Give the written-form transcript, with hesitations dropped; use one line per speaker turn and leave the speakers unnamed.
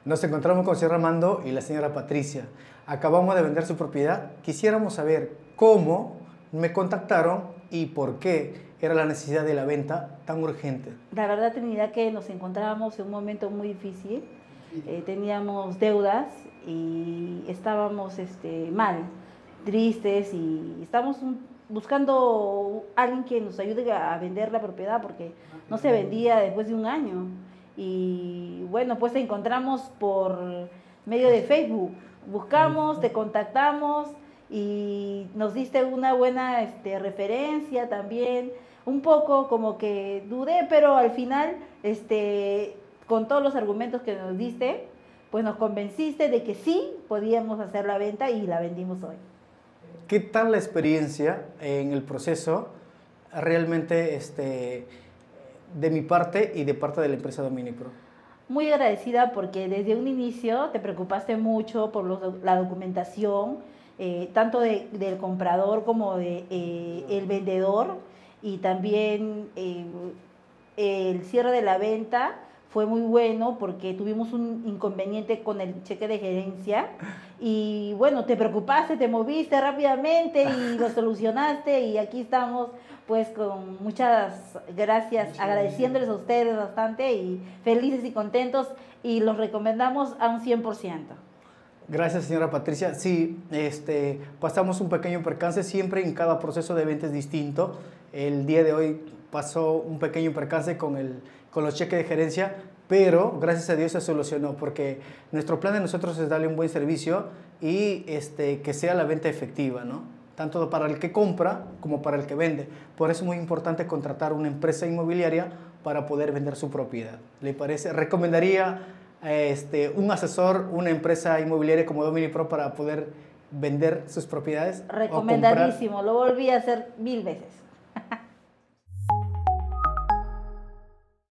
Nos encontramos con el señor Armando y la señora Patricia. Acabamos de vender su propiedad. Quisiéramos saber cómo me contactaron y por qué era la necesidad de la venta tan urgente.
La verdad, Trinidad, que nos encontrábamos en un momento muy difícil. Teníamos deudas y estábamos mal, tristes, y estamos buscando a alguien que nos ayude a vender la propiedad porque no se vendía después de un año. Y bueno, pues te encontramos por medio de Facebook. Buscamos, te contactamos y nos diste una buena referencia también. Un poco como que dudé, pero al final, con todos los argumentos que nos diste, pues nos convenciste de que sí podíamos hacer la venta y la vendimos hoy.
¿Qué tal la experiencia en el proceso? Realmente, de mi parte y de parte de la empresa Dominipro.
Muy agradecida porque desde un inicio te preocupaste mucho por la documentación, tanto del comprador como del vendedor, y también el cierre de la venta fue muy bueno porque tuvimos un inconveniente con el cheque de gerencia y bueno, te preocupaste, te moviste rápidamente y lo solucionaste, y aquí estamos pues con muchas gracias, agradeciéndoles a ustedes bastante y felices y contentos, y los recomendamos a un 100%.
Gracias, señora Patricia. Sí, pasamos un pequeño percance, siempre en cada proceso de venta es distinto. El día de hoy pasó un pequeño percance con los cheques de gerencia, pero gracias a Dios se solucionó, porque nuestro plan de nosotros es darle un buen servicio y que sea la venta efectiva, ¿no? Tanto para el que compra como para el que vende. Por eso es muy importante contratar una empresa inmobiliaria para poder vender su propiedad. ¿Le parece? ¿Recomendaría un asesor, una empresa inmobiliaria como Dominipro para poder vender sus propiedades?
Recomendadísimo, lo volví a hacer 1000 veces.